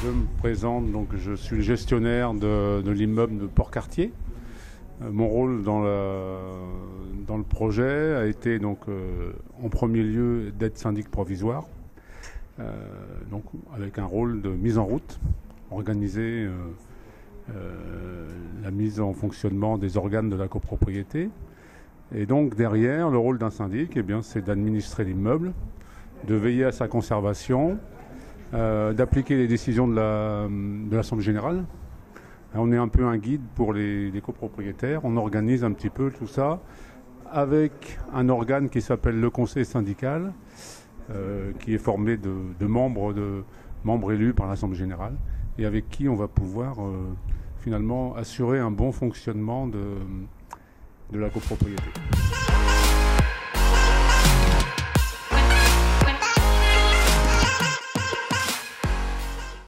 Je me présente, donc je suis le gestionnaire de l'immeuble de Port-Cartier. Mon rôle dans le projet a été donc en premier lieu d'être syndic provisoire, donc avec un rôle de mise en route, organiser la mise en fonctionnement des organes de la copropriété. Et donc derrière, le rôle d'un syndic, eh bien, c'est d'administrer l'immeuble, de veiller à sa conservation, d'appliquer les décisions de l'Assemblée générale. On est un peu un guide pour les copropriétaires. On organise un petit peu tout ça avec un organe qui s'appelle le conseil syndical, qui est formé de membres élus par l'Assemblée générale et avec qui on va pouvoir finalement assurer un bon fonctionnement de la copropriété.